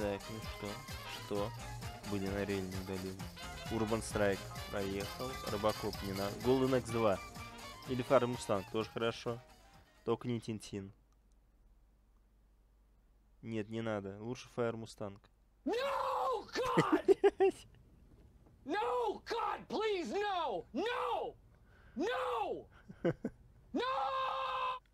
Так, ну что? Что? Блин, на рель не удалил. Urban Strike проехал. Робокоп не надо. Golden X2. Или Fire Mustang, тоже хорошо. Только не Тинтин. Нет, не надо. Лучше Fire Mustang. No, God! No, God, please, no! No! No! No!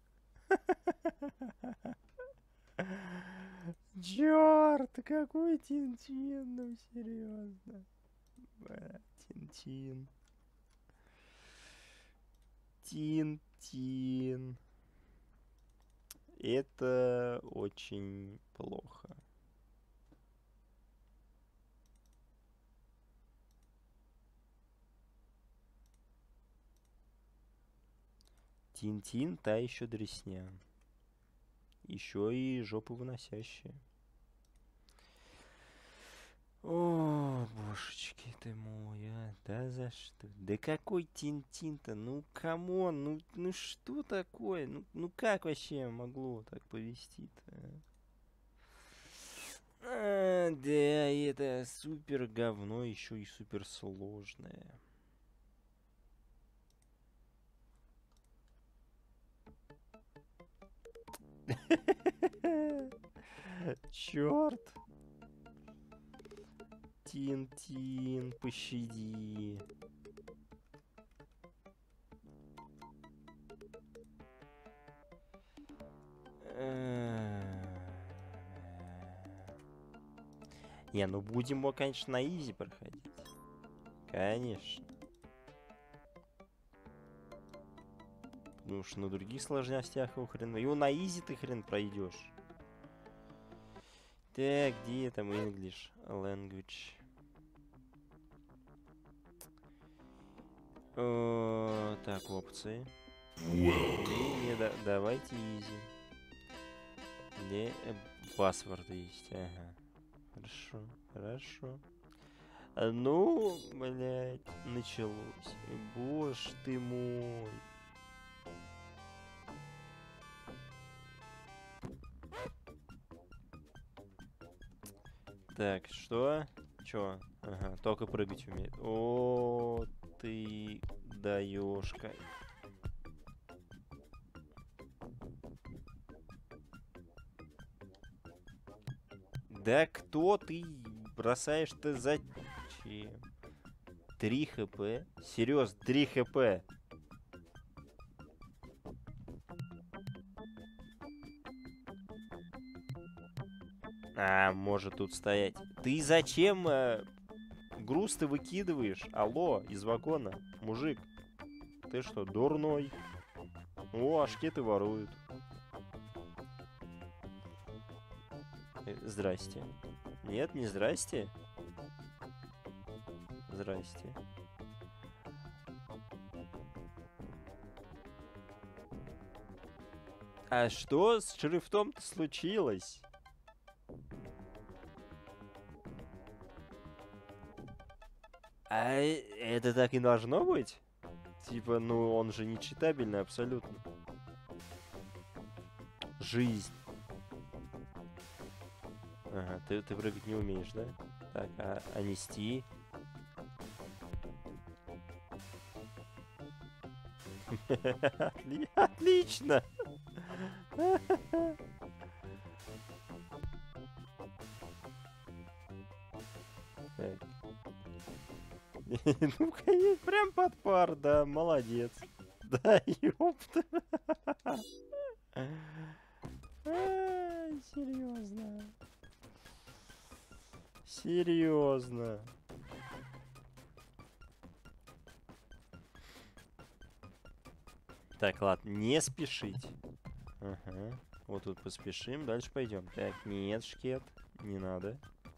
Черт, какой Тинтин, ну серьезно. Тинтин. Тинтин. Это очень плохо. Тинтин, та еще дресня. Еще и жопу выносящая. О, божечки ты мой, а. Да за что? Да какой Тинтин-то? Ну, камон, ну что такое? Ну как вообще могло так повести-то? Да, это супер говно, еще и супер сложное. Черт. Тин-тин, пощади. Не, ну будем его, конечно, на изи проходить. Конечно. Потому что на других сложностях его хрен... Его на изи ты хрен пройдешь. Так, где там English language? Так, опции. Не, давайте изи. Паспорт есть, ага. Хорошо, хорошо. Ну, блядь, началось. Боже ты мой. Так, что? Чё? Ага, только прыгать умеет. О, ты даёшка. Да кто ты бросаешь-то зачем? 3 хп? Серьезно, 3 хп? А, может тут стоять. Ты зачем груз ты выкидываешь? Алло, из вагона, мужик. Ты что, дурной? О, ашкеты воруют. Здрасте. Нет, не здрасте. Здрасте. А что с шрифтом-то случилось? А это так и должно быть? Типа, ну он же не читабельный абсолютно. Жизнь. Ага, ты прыгать не умеешь, да? Так, а нести? Отлично! Ну, конечно, прям под пар, да, молодец. Да, ёпта. Серьезно. Серьезно. Так, ладно, не спешить. Ага. Вот тут поспешим, дальше пойдем. Так, нет, шкет, не надо.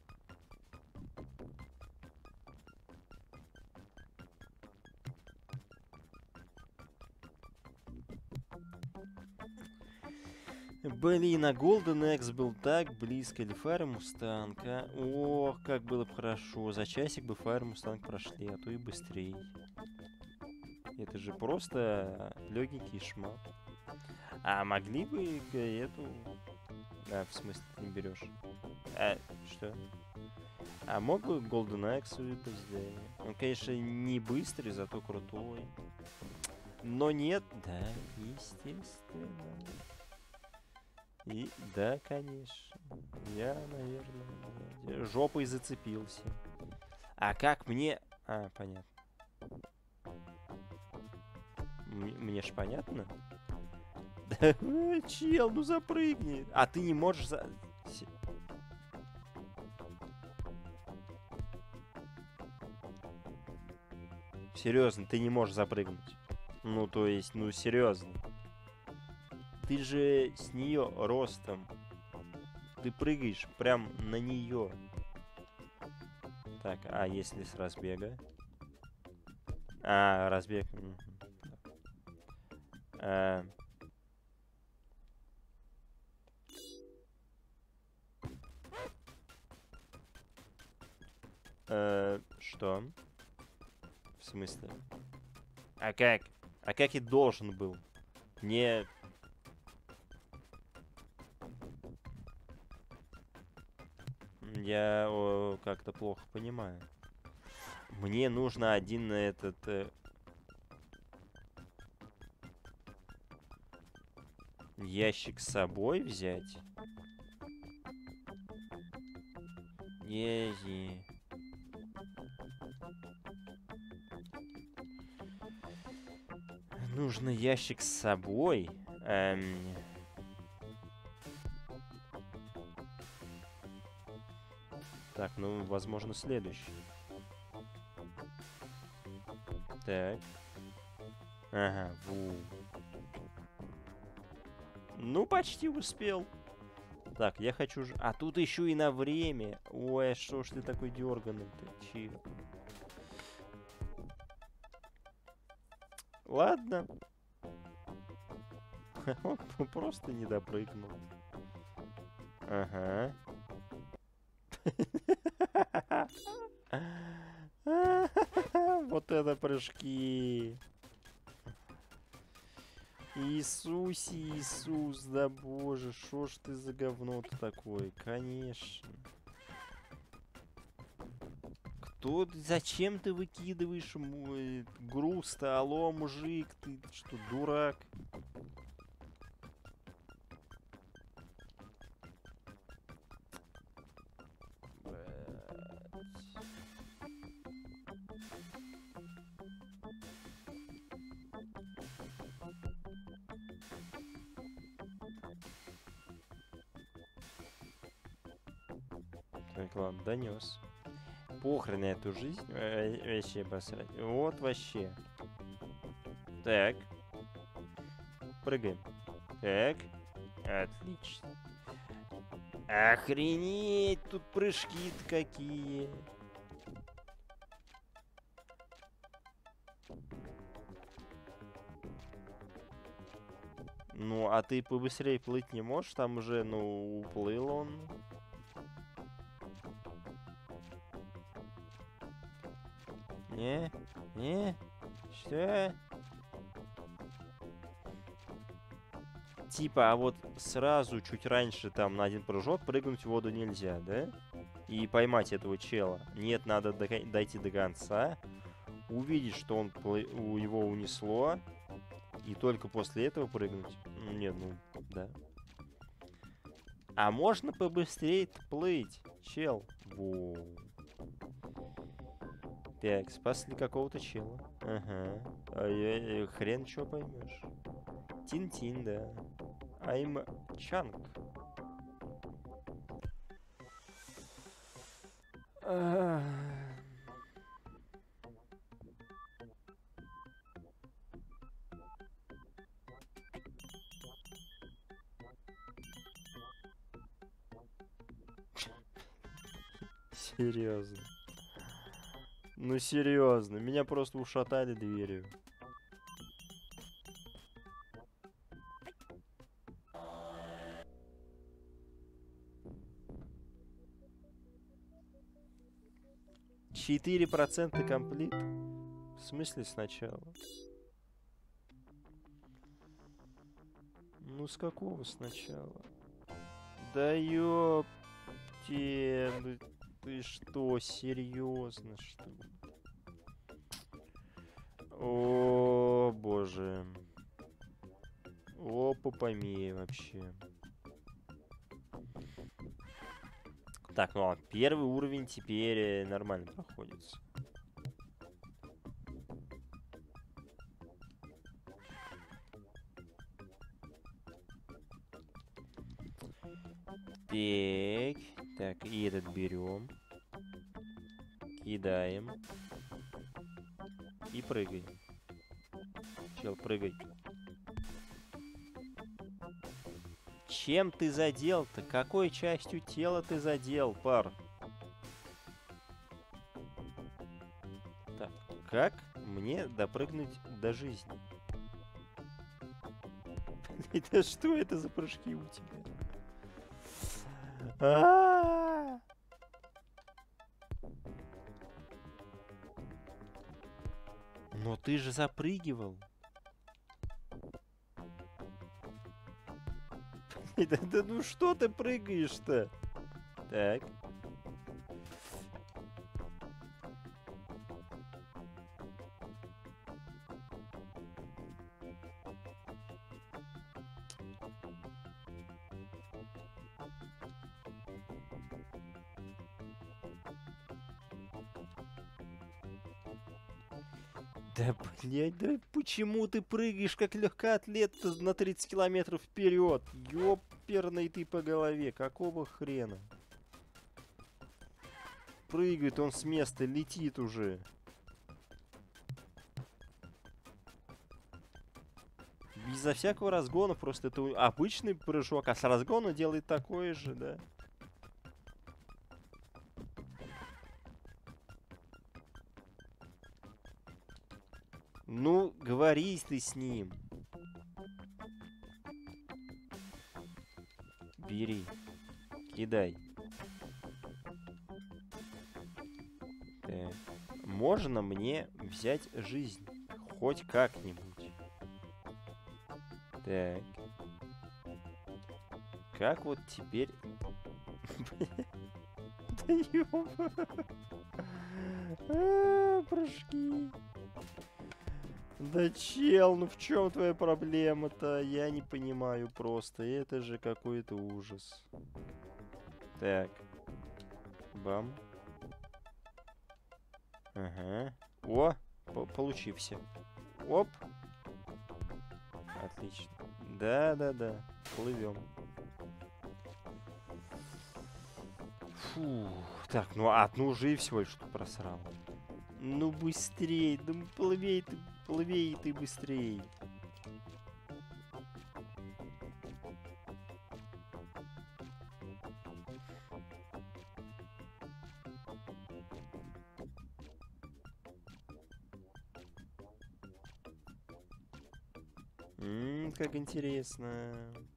Блин, а Golden X был так близко. Или Fire Mustang, а? Ох, как было бы хорошо. За часик бы Fire Mustang прошли, а то и быстрее. Это же просто легенький шмат. А могли бы эту... А, в смысле, ты не берешь. Что? А мог бы Golden Axe выпасть, да. Он, конечно, не быстрый, зато крутой. Но нет, да, естественно. И да, конечно. Я, наверное, жопой зацепился. А как мне... А, понятно. Мне ж понятно? Да, чел, ну запрыгни. А ты не можешь Серьезно, ты не можешь запрыгнуть. Ну, то есть, ну, серьезно. Ты же с нее ростом. Ты прыгаешь прям на нее. Так, а если с разбега? А, разбег. Что? В смысле? А как? А как и должен был? Не... Я как-то плохо понимаю. Мне нужно один на этот... ящик с собой взять? Не. Нужно ящик с собой. Так, ну, возможно, следующий. Так. Ага, Ну, почти успел. Так, я хочу же... А тут еще и на время. Ой, что ж ты такой дерганый-то? Чил. Ладно. Он просто не допрыгнул. Ага. Вот это прыжки. Иисусе, Иисус, да боже, шо ж ты за говно-то такое? Конечно. Зачем ты выкидываешь мой груз-то? Алло, мужик, ты что, дурак? Так, ладно, донес. Похрен на эту жизнь. Вообще обосрать. Вот вообще. Так. Прыгаем. Так. Отлично. Охренеть, тут прыжки-то какие. Ну, а ты побыстрее плыть не можешь? Там уже, ну, уплыл он. Не? Что? Типа, а вот сразу, чуть раньше, там, на один прыжок прыгнуть в воду нельзя, да? И поймать этого чела. Нет, надо дойти до конца, увидеть, что он его унесло, и только после этого прыгнуть. Нет, ну, да. А можно побыстрее плыть, чел? Воу. Так, спасли какого-то чела. Ага. Хрен чё поймешь. Тин-тин, да. I'm Чанг. Серьезно. Ну серьезно, меня просто ушатали дверью. %4 комплит? В смысле сначала? Ну с какого сначала? Да ёп Слушайте, ну ты что, серьезно, что ли? О, боже. Опа, помей вообще. Так, ну ладно, первый уровень теперь нормально проходится. Так, так, и этот берем. Кидаем. И прыгаем. Чел, прыгай. Чем ты задел-то? Какой частью тела ты задел, пар? Так, как мне допрыгнуть до жизни? Это что это за прыжки у тебя? А-а-а! Но ты же запрыгивал. Да ну что ты прыгаешь-то? Так. Да, блядь, да почему ты прыгаешь как легкоатлет на 30 километров вперед? Ёперный ты по голове, какого хрена? Прыгает он с места, летит уже. Безо всякого разгона, просто это обычный прыжок, а с разгона делает такое же, да? Ну, говори ты с ним. Бери. Кидай. Так. Можно мне взять жизнь? Хоть как-нибудь. Так. Как вот теперь... Да ёба. Прыжки. Да чел, ну в чем твоя проблема-то? Я не понимаю просто. Это же какой-то ужас. Так. Бам. Ага. О, получи все. Оп. Отлично. Да-да-да. Плывем. Фу. Так, ну одну уже и всего лишь просрал. Ну быстрей, да плывей ты быстрей. Как интересно.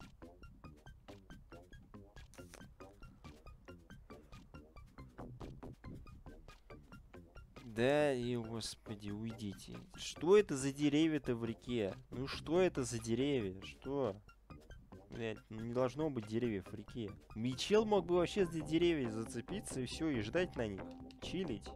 Да и, господи, уйдите. Что это за деревья-то в реке? Ну что это за деревья? Что? Блядь, ну не должно быть деревьев в реке. Мичел мог бы вообще за деревья зацепиться и все, и ждать на них. Чилить.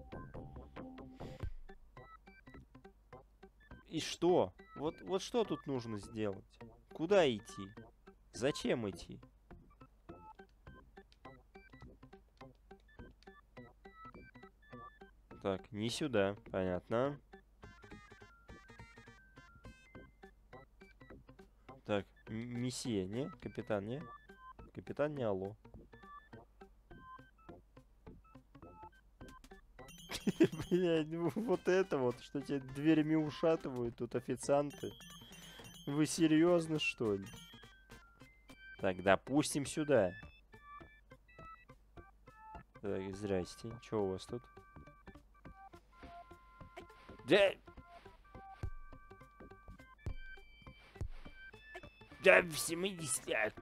И что? Вот что тут нужно сделать? Куда идти? Зачем идти? Так, не сюда, понятно. Так, месье, не? Капитан, не? Капитан, не алло. Блядь, ну вот это вот, что тебе дверями ушатывают тут официанты. Вы серьезно, что ли? Так, допустим, сюда. Так, здрасте. Что у вас тут? Да... Да, в 70.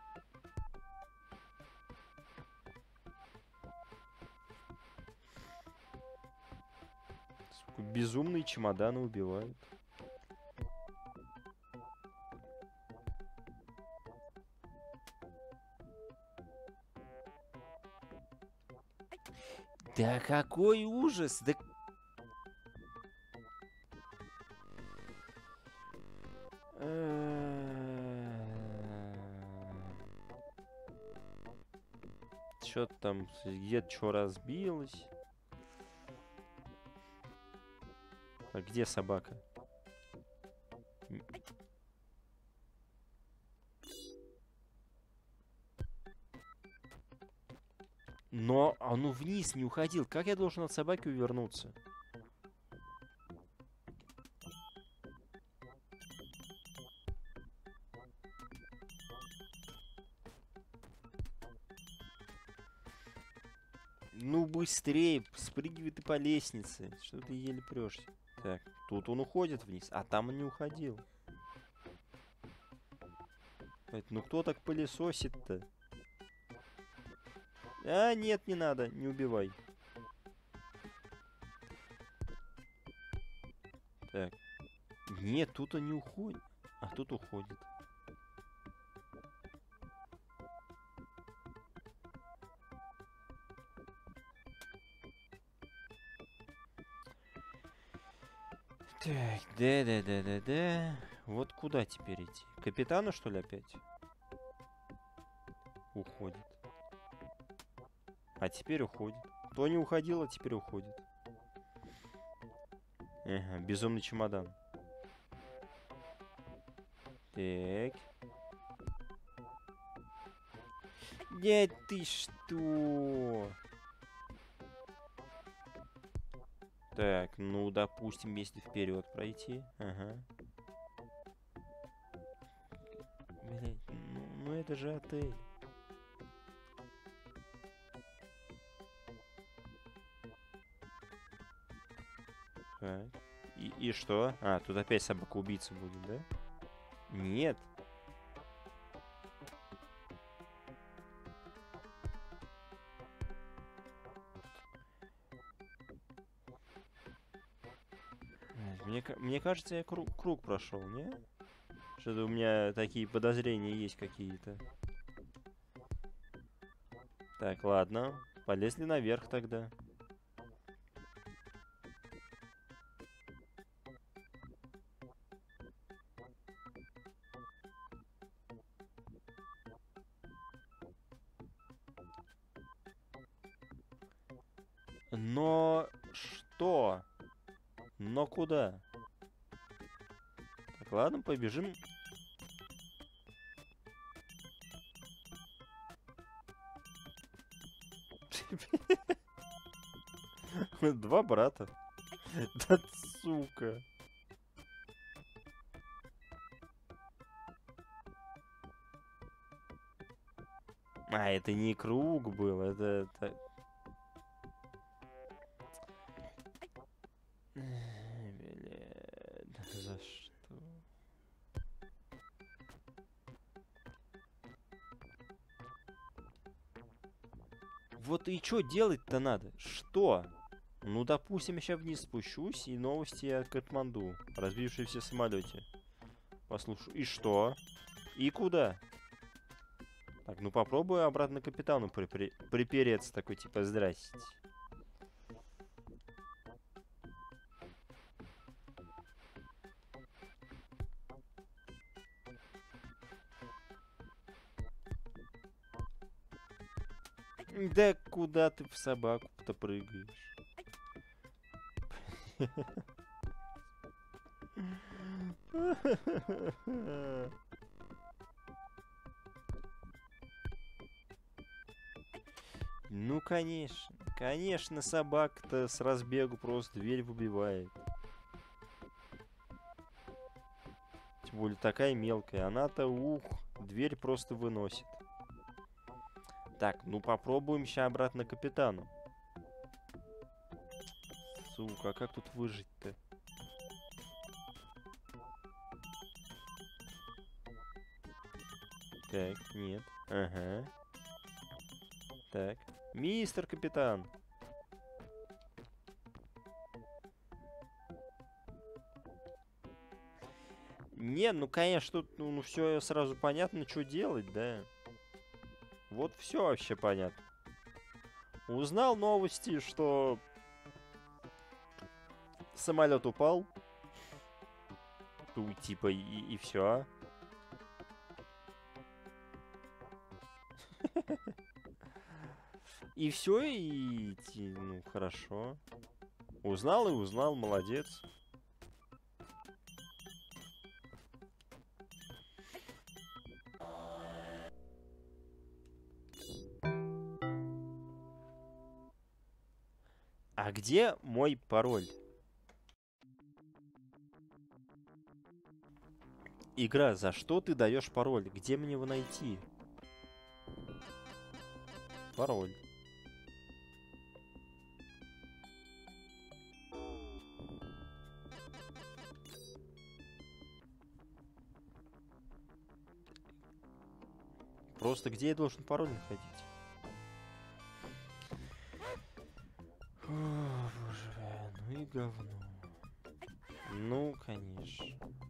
Сука, безумные чемоданы убивают. Да какой ужас! Да... Что-то там, где-то что разбилось. А где собака? Но оно вниз не уходил. Как я должен от собаки увернуться? Ну быстрее, спрыгивай ты по лестнице. Что ты еле прешься? Так, тут он уходит вниз, а там он не уходил. Ну кто так пылесосит-то? А, нет, не надо, не убивай. Так. Нет, тут он не уходит. А тут уходит. Так, да. Вот куда теперь идти? К капитану, что ли, опять? Уходит. А теперь уходит. То не уходил, а теперь уходит. Ага, безумный чемодан. Так. Нет, ты что? Так, ну, допустим, если вперед пройти. Ага. Блять, ну это же отель. Так. И что? А, тут опять собака-убийца будет, да? Нет. Мне кажется, я круг прошел, не? Что-то у меня такие подозрения есть какие-то. Так, ладно. Полезли наверх тогда. Но что? Но куда? Так, ладно, побежим. Два брата. Да сука. А, это не круг был, это... Блядь, за что? Вот и что делать-то надо? Что? Ну, допустим, я сейчас вниз спущусь, и новости о Катманду, разбившемся самолете. Послушаю. И что? И куда? Так, ну попробую обратно к капитану припереться, такой, типа, здрасте. Да куда ты в собаку-то прыгаешь? Ну, конечно. Конечно, собака-то с разбегу просто дверь выбивает. Тем более такая мелкая. Она-то, дверь просто выносит. Так, ну попробуем сейчас обратно к капитану. Сука, а как тут выжить-то? Так, нет. Ага. Так. Мистер капитан. Не, ну конечно, тут ну все сразу понятно, что делать, да. Вот все вообще понятно. Узнал новости, что самолет упал. Тут типа и все. И все, ну хорошо. Узнал и узнал, молодец. А где мой пароль? Игра, за что ты даешь пароль? Где мне его найти? Пароль. Просто где я должен пароль находить? О, боже, ну и говно. Ну, конечно.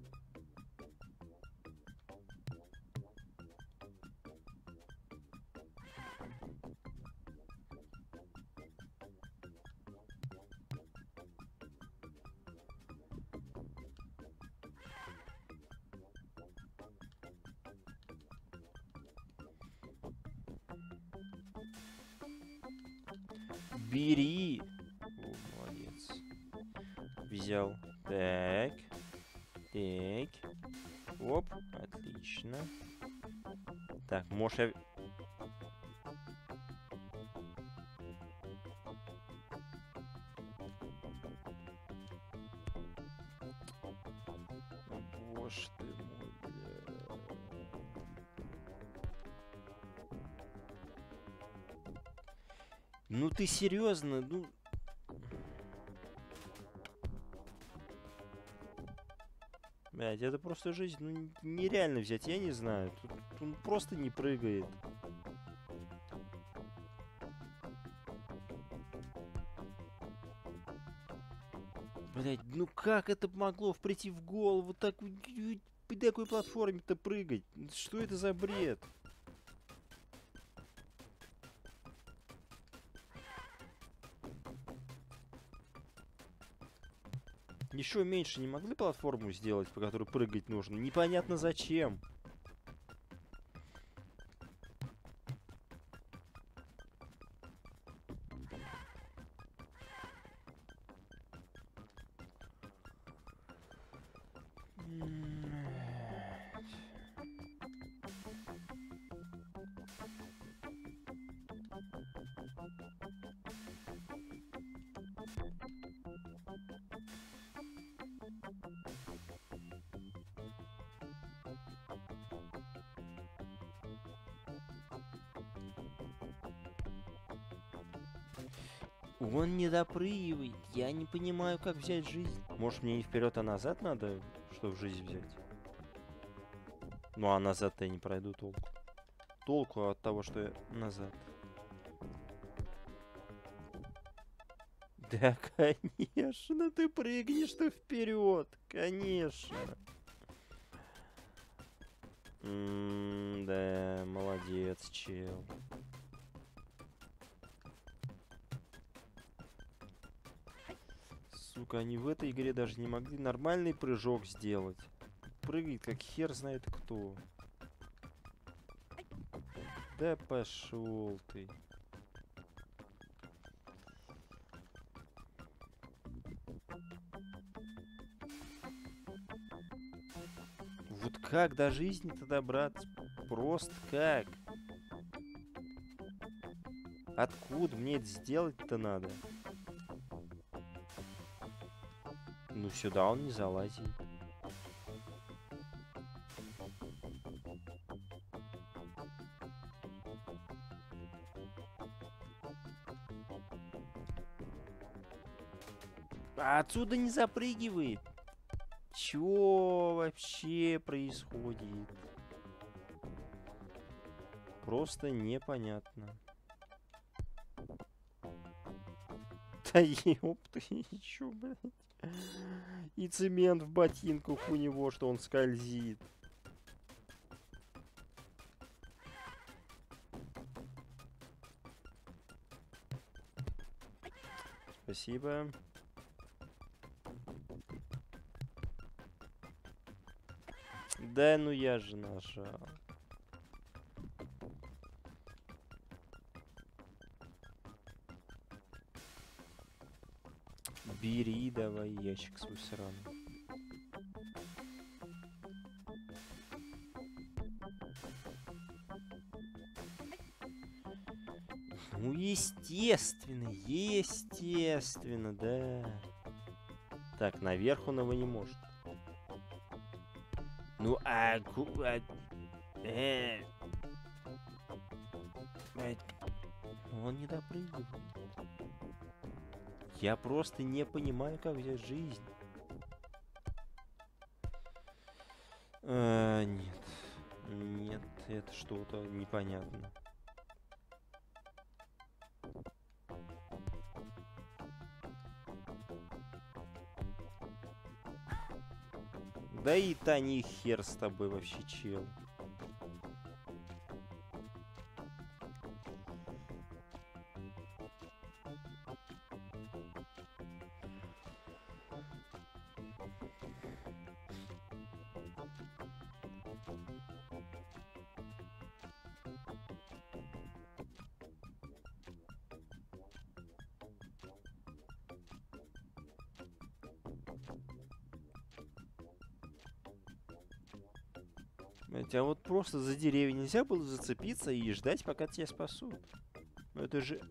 Бери. О, молодец. Взял. Так. Так. Оп. Отлично. Так, может я... Боже ты мой, бля. Ну ты серьезно? Ну... Блядь, это просто жизнь, ну нереально взять, я не знаю. Тут он просто не прыгает. Блядь, ну как это могло прийти в голову так по такой платформе-то прыгать? Что это за бред? Еще меньше не могли платформу сделать, по которой прыгать нужно? Непонятно зачем. Он не допрыгивает. Я не понимаю, как взять жизнь. Может, мне не вперед, а назад надо, чтобы жизнь взять? Ну, а назад-то я не пройду толку. Толку от того, что я назад. Да, конечно, ты прыгнешь-то вперед. Конечно. Да, молодец, чел. Сука, они в этой игре даже не могли нормальный прыжок сделать. Прыгает как хер знает кто. Да пошел ты. Вот как до жизни-то добраться? Просто как? Откуда мне это сделать-то надо? Ну сюда он не залазит. А отсюда не запрыгивает. Чё вообще происходит? Просто непонятно. Да ёпта, чё, блядь? И цемент в ботинках у него, что он скользит. Спасибо. Да, ну я же нажал. Бери давай ящик свой сраный. Ну, естественно, да. Так, наверх он его не может. Ну, он не допрыгивает. Я просто не понимаю, как взять жизнь. Нет. Нет, это что-то непонятно. Да и Тани хер с тобой вообще, чел. А вот просто за деревья нельзя было зацепиться и ждать, пока тебя спасут. Ну это же...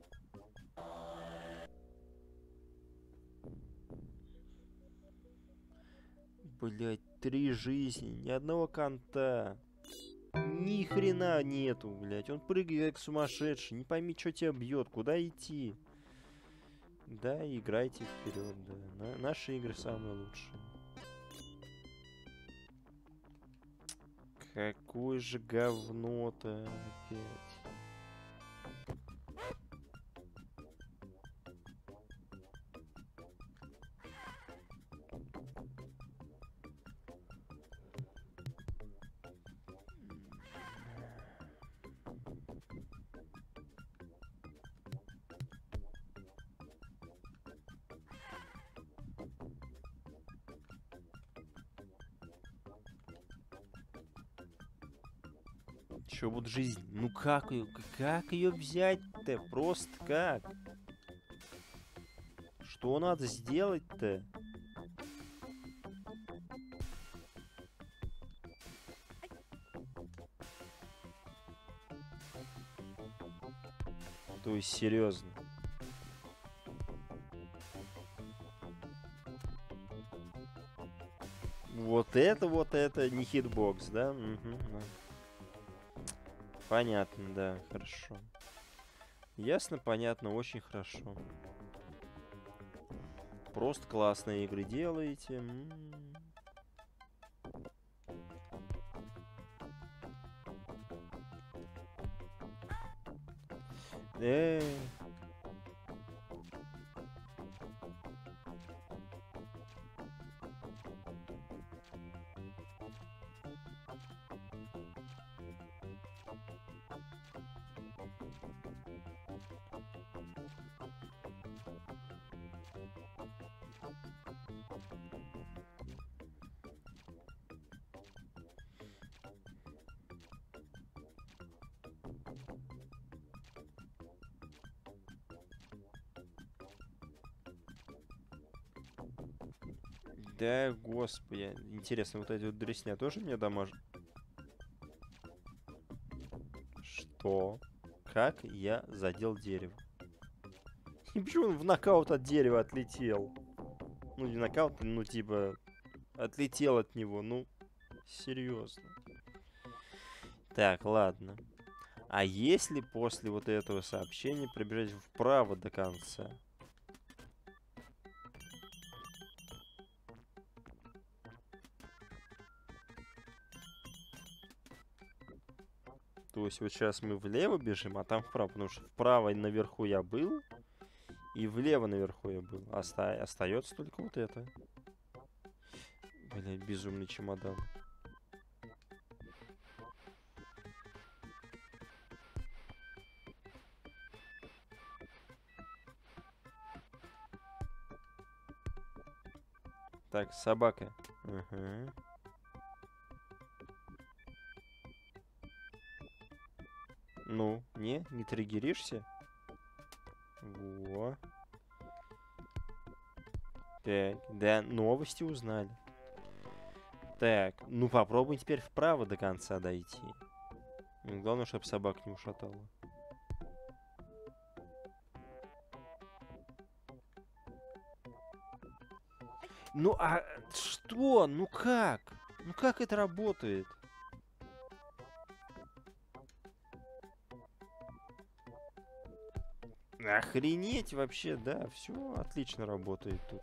Блять, 3 жизни, ни одного конта. Ни хрена нету, блять. Он прыгает как сумасшедший. Не пойми, что тебя бьет, куда идти. Да, играйте вперед, да. Наши игры самые лучшие. Какое же говно-то опять. Чё вот жизнь? Ну как ее взять-то? Просто как? Что надо сделать-то? То есть серьезно. Вот это не хитбокс, да? Угу, да. Понятно, да, хорошо. Ясно, понятно, очень хорошо. Просто классные игры делаете. Да, господи. Интересно, вот эти вот дресня тоже мне дамажат? Что? Как я задел дерево? И почему он в нокаут от дерева отлетел? Ну, не нокаут, ну, типа, отлетел от него. Ну, серьезно. Так, ладно. А если после вот этого сообщения пробежать вправо до конца? То есть вот сейчас мы влево бежим, а там вправо. Потому что вправо наверху я был, и влево наверху я был. Остается только вот это. Блять, безумный чемодан. Так, собака. Ага. Ну, не триггеришься? Во. Так, да, новости узнали. Так, ну попробуй теперь вправо до конца дойти. Ну, главное, чтобы собак не ушатала. Ну а что? Ну как? Ну как это работает? Охренеть вообще, да, все отлично работает тут.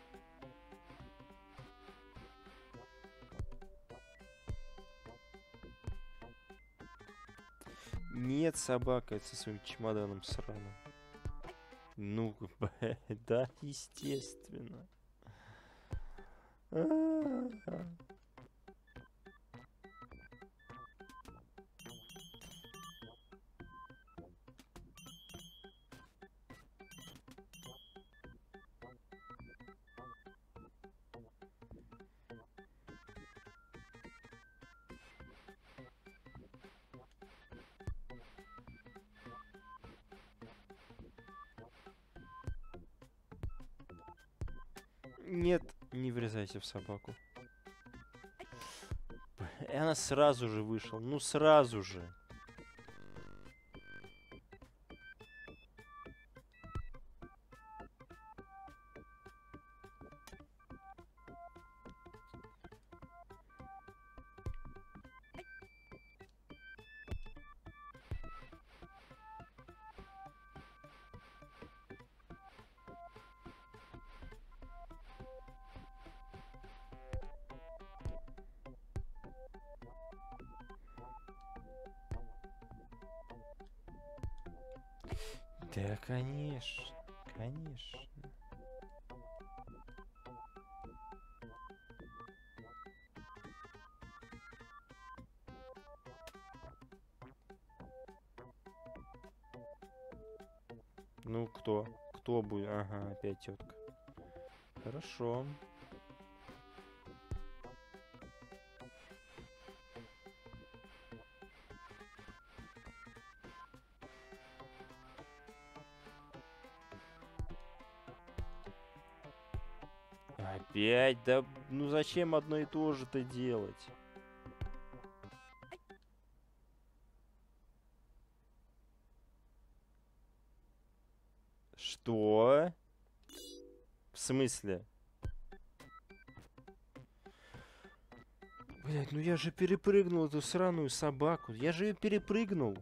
Нет, собака со своим чемоданом сраным. Ну, да, естественно. А-а-а. Нет, не врезайся в собаку. И она сразу же вышла. Ну, сразу же. Да, конечно. Конечно. Ну, кто? Кто будет? Ага, опять тетка. Хорошо. Опять? Да, ну зачем одно и то же-то делать? Что? В смысле? Блять, ну я же перепрыгнул эту сраную собаку. Я же ее перепрыгнул.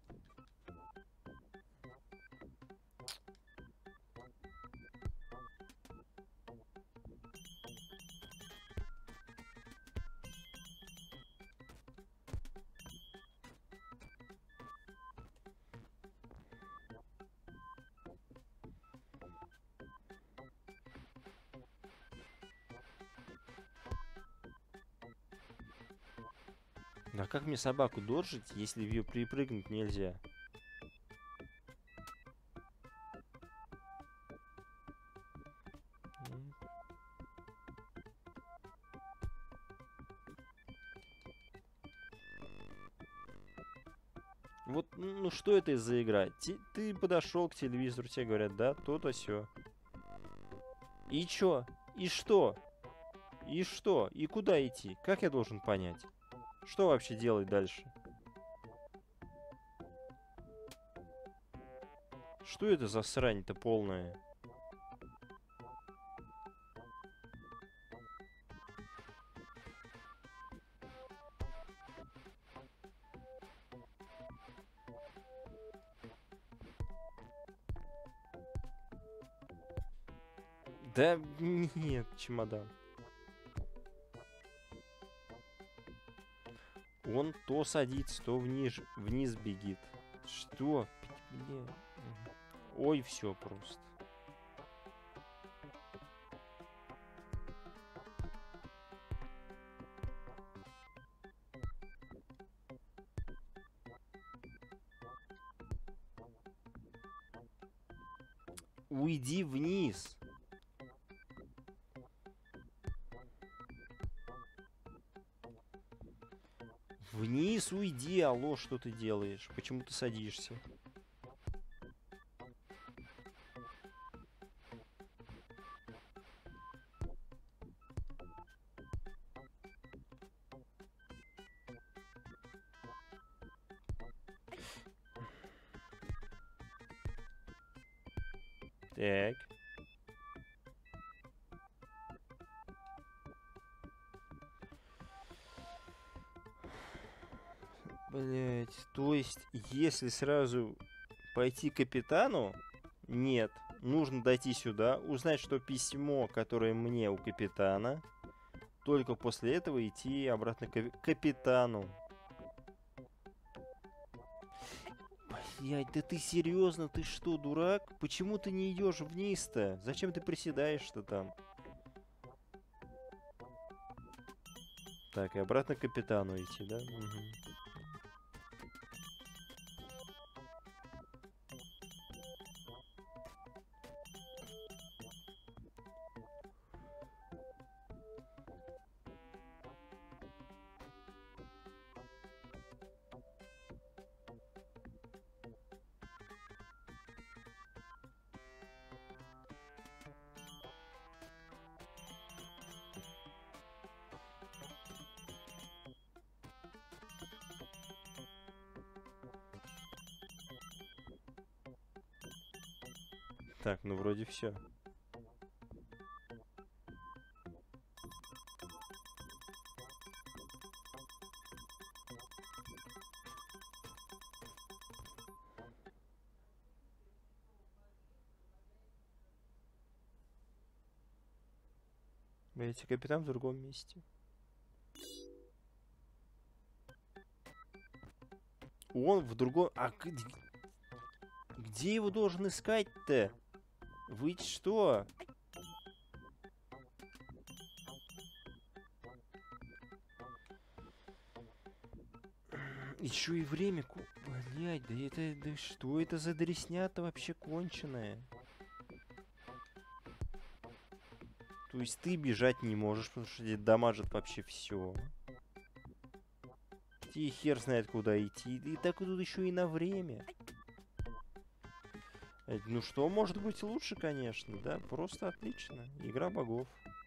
Да как мне собаку доджить, если ее перепрыгнуть нельзя? Вот, ну что это за игра? Ты подошел к телевизору, тебе говорят, да, то-то все. И чё? И что? И что? И куда идти? Как я должен понять? Что вообще делать дальше? Что это за срань-то полная? Да нет, чемодан. Он то садится, то вниз бегит. Что? Бля. Ой, все просто. Уйди вниз. Крыс, уйди, алло, что ты делаешь? Почему ты садишься? Так. Блять, то есть, если сразу пойти к капитану, нет. Нужно дойти сюда, узнать, что письмо, которое мне у капитана, только после этого идти обратно к капитану. Блять, да ты серьезно, ты что, дурак? Почему ты не идешь вниз-то? Зачем ты приседаешь-то там? Так, и обратно к капитану идти, да? Угу. Так, ну вроде все. Блять, капитан в другом месте. Он в другом... А где его должен искать-то? Вы что? Еще и время... Блять, да это... Да что это за дресня-то вообще конченая? То есть ты бежать не можешь, потому что тебе дамажит вообще все. Тебе хер знает, куда идти. И так тут еще и на время. Ну что может быть лучше, конечно, да? Просто отлично. Игра богов.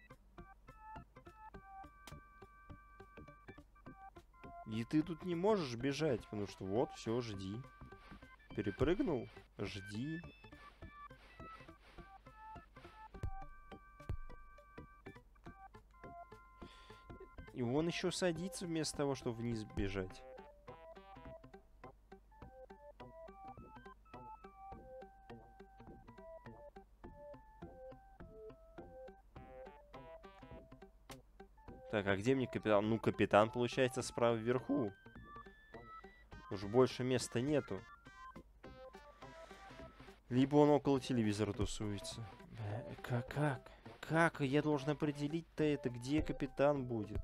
И ты тут не можешь бежать, потому что вот, все, жди. Перепрыгнул? Жди. И он еще садится вместо того, чтобы вниз бежать. Так, а где мне капитан? Ну, капитан, получается, справа вверху. Уже больше места нету. Либо он около телевизора тусуется. Как? Я должен определить-то это, где капитан будет?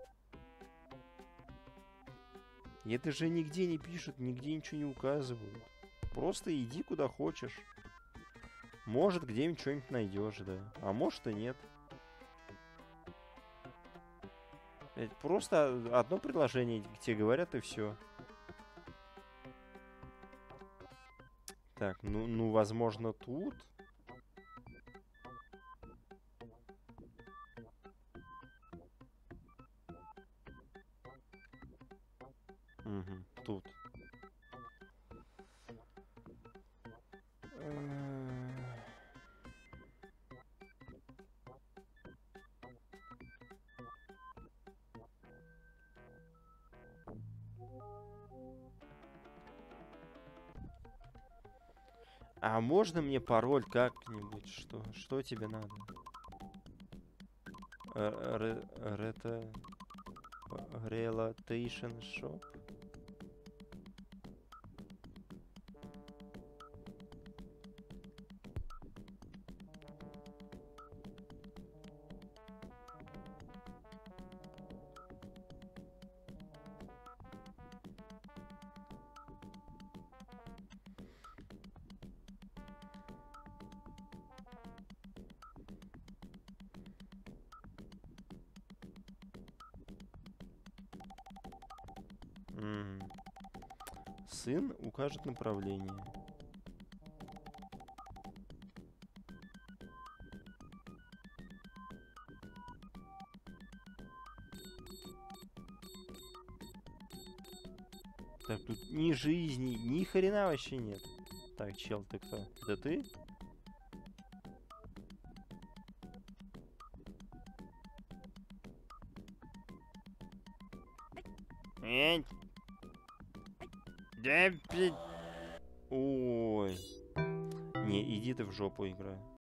И это же нигде не пишут, нигде ничего не указывают. Просто иди куда хочешь. Может, где-нибудь что-нибудь найдешь, да. А может и нет. Просто одно предложение тебе говорят, и все. Так, ну, возможно, тут. Угу, тут. А можно мне пароль как-нибудь? Что тебе надо? Relocation Shop? Мгм. Сын укажет направление. Так, тут ни жизни, ни хрена вообще нет. Так, чел, ты кто? Это ты? Эть. Да, блядь. Ой. Не, иди ты в жопу, игра.